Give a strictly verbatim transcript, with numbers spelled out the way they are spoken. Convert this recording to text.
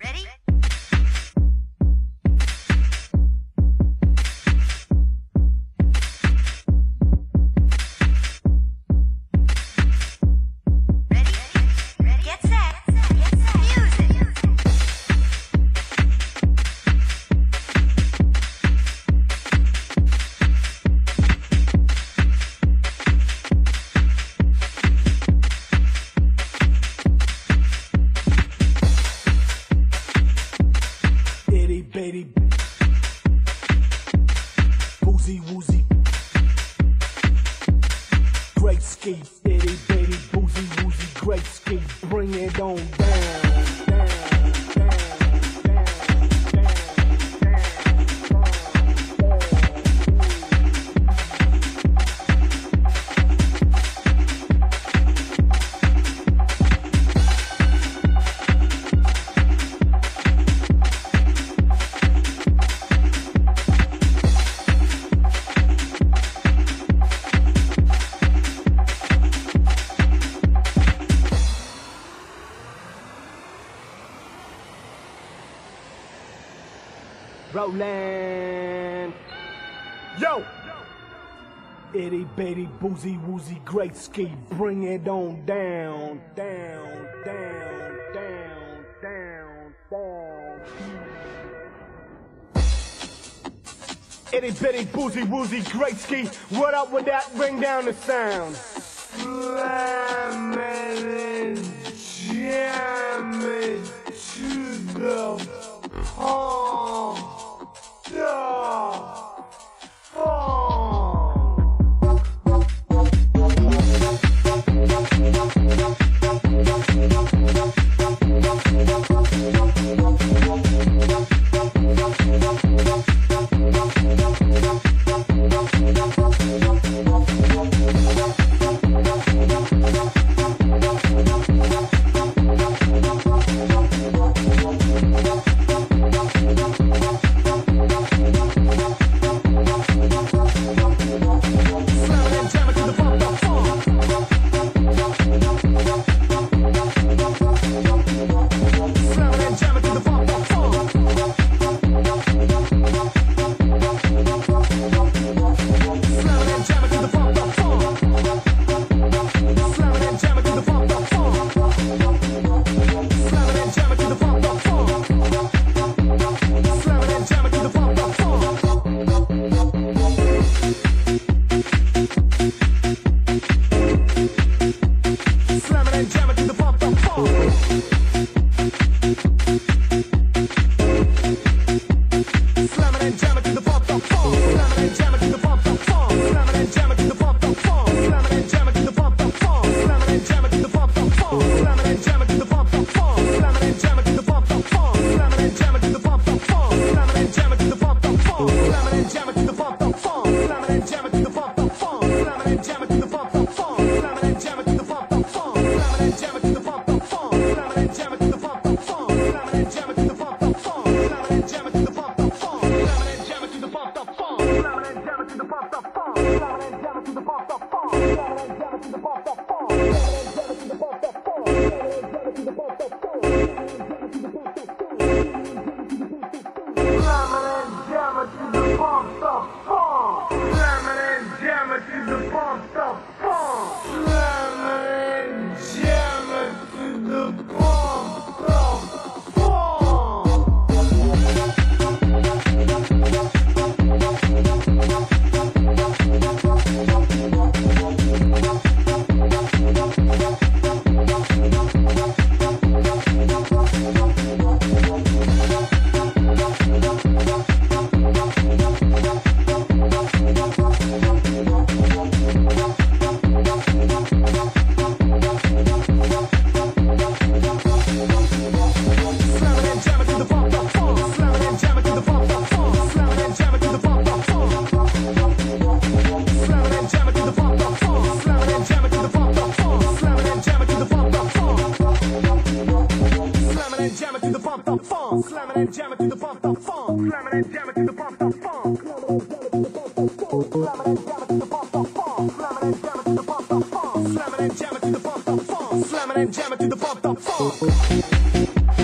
Bitty, boozy woozy, great ski, itty bitty, boozy woozy, great ski, bring it on down. Rollin', yo, itty bitty boozy woozy great ski, bring it on down, down, down, down, down, down. Itty bitty boozy woozy great ski, what up with that? Bring down the sound. Slam it and jam it to the oh. Yeah. Oh. Slamming and jamming to the bump, the funk. Slamming and jamming to the bump, the funk. Slamming and jamming to the bump, the funk. Slamming and jamming to the bump, the funk. Slamming and jamming to the bump, the funk. Slamming and jamming to the bump, the funk.